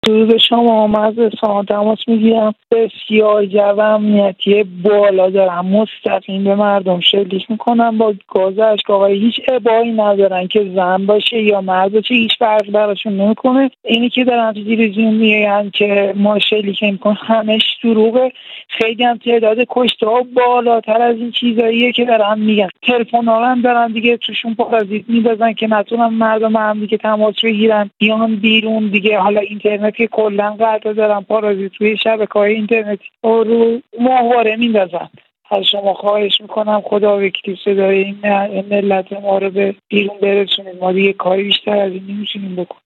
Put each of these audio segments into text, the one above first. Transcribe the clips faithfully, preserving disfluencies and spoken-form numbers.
درود شما. من از اصفهان تماس میگیرم. بسیار جو امنیتی بالا دارم، مستقیم به مردم شلیک میکنم با گاز اشک‌آقای. هیچ ابایی ندارن که زن باشه یا مرد باشه، هیچ فرقی براشون نمیکنه. اینی که دارن تو تلویزیون میگن که ما شلیک میکنیم همش دروغه. خیلی هم تعداد کشته ها بالاتر از این چیزاییه که دارن میگن. تلفن ها هم دارن دیگه توشون پارازیت میدازن که نتونن مردم هم دیگه تماس بگیرن بیان بیرون دیگه. حالا اینترنت که کلا قطع دارن، پارازیت روی شبکه‌های اینترنتی رو ماهواره میندازن. از شما خواهش میکنم خدا وکیلی صدای این ملت ما رو به بیرون برسونید. ما دیگه کاری بیشتر از این نمیتونیم بکنیم.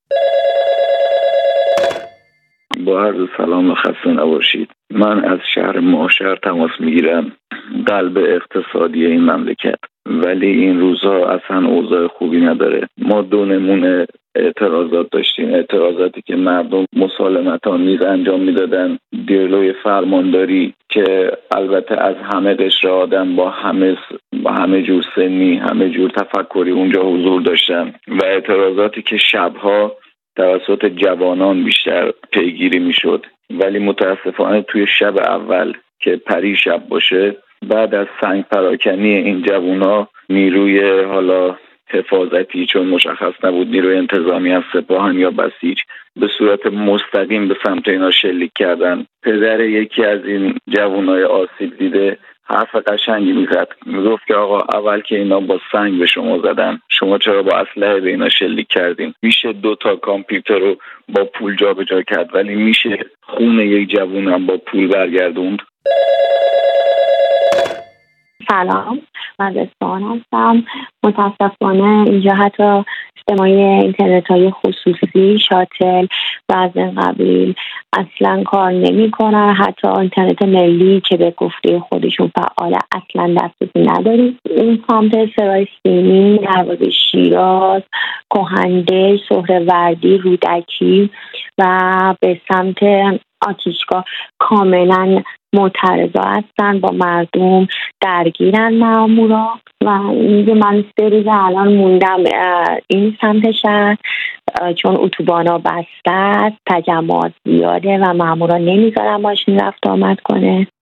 با عرض سلام و خسته نباشید. من از شهر ماشر تماس میگیرم، قلب اقتصادی این مملکت، ولی این روزها اصلا اوضاع خوبی نداره. ما دو نمونه اعتراضات داشتیم، اعتراضاتی که مردم مسالمت‌آمیز انجام میدادن جلوی فرمانداری که البته از همه قشر آدم با همه با همه جور سنی، همه جور تفکری اونجا حضور داشتن، و اعتراضاتی که شبها توسط جوانان بیشتر پیگیری میشد. ولی متاسفانه توی شب اول که پری شب باشه، بعد از سنگ پراکنی این جوونا، نیروی حالا حفاظتی، چون مشخص نبود نیروی انتظامی از سپاهن یا بسیج، به صورت مستقیم به سمت اینا شلیک کردن. پدر یکی از این جوانای آسیب دیده حرف قشنگی میزد، میگفت که آقا اول که اینا با سنگ به شما زدن، شما چرا با اسلحه به اینا شلیک کردین؟ میشه دو تا کامپیوتر رو با پول جا به جا کرد، ولی میشه خون یک جوون هم با پول برگردوند؟ سلام، من اصفهان هستم. متاسفانه اینجا حتی اجتماعی اینترنت های خصوصی، شاتل و از این قبیل اصلا کار نمی کنن. حتی اینترنت ملی که به گفته خودشون فعال اصلا دسترسی نداریم. این سمت سرای سیمین، دروازه شیراز، کهنده، سهروردی، رودکی و به سمت آتیشگاه کاملا معترضا هستن، با مردم درگیرن مامورا. و اینکه من سه روز الان موندم این سمت شهر، چون اتوبانا بسته است، تجمعات زیاده و مامورا نمیذارن ماشین رفت آمد کنه.